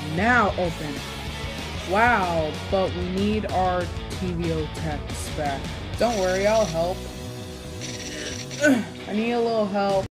Now open. Wow, but we need our TVO techs back. Don't worry, I'll help. I need a little help.